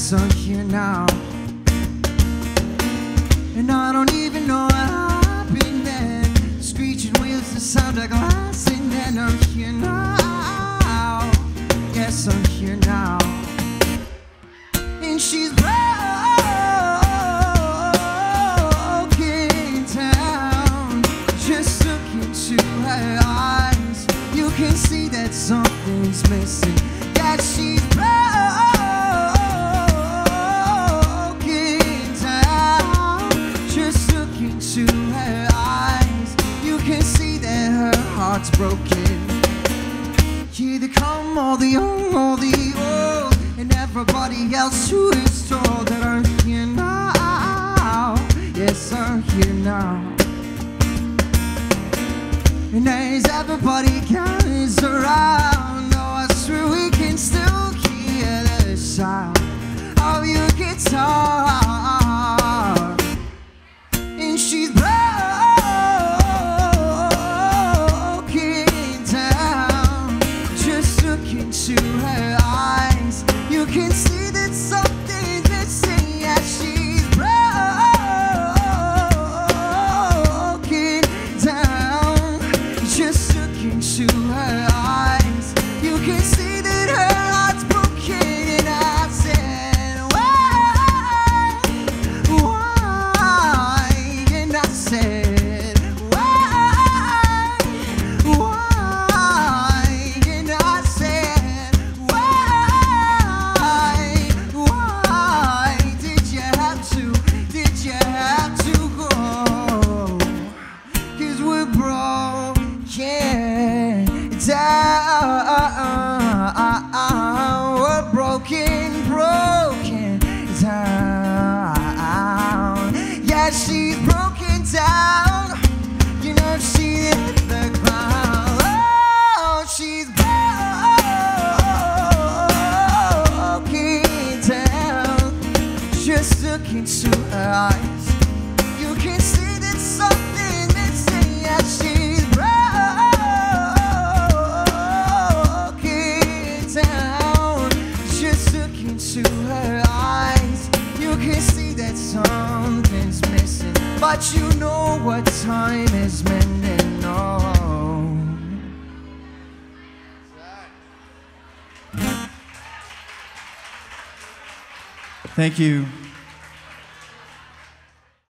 yes, I'm here now. And I don't even know what happened then. Screeching wheels, the sound of glass, and then I'm here now. Yes, I'm here now. And she's broken down. Just look into her eyes, you can see that something's missing. That she's broken down. Just look into her eyes, you can see that her heart's broken. Here they come, all the young, all the old, and everybody else who is told that I'm here now. Yes, I'm here now. And as everybody gathers around, oh, I swear we can still hear the sound of your guitar. And she's broken down. Just look into her eyes, you can see that something's missing. Yeah, she's broken down. Just look into her eyes, you can see that her heart's broken. And I said, why? And I said, why? And I said, why did you have to go? 'Cause we're broken down. We're broken down. Yeah, she's broken down. You know she hit the ground. Oh, she's broken down. Just look into her eyes, you can see that something missing. Yeah, she's broken down. Just look into her eyes, you can see that something's missing. But you know what time is mending. No. Thank you.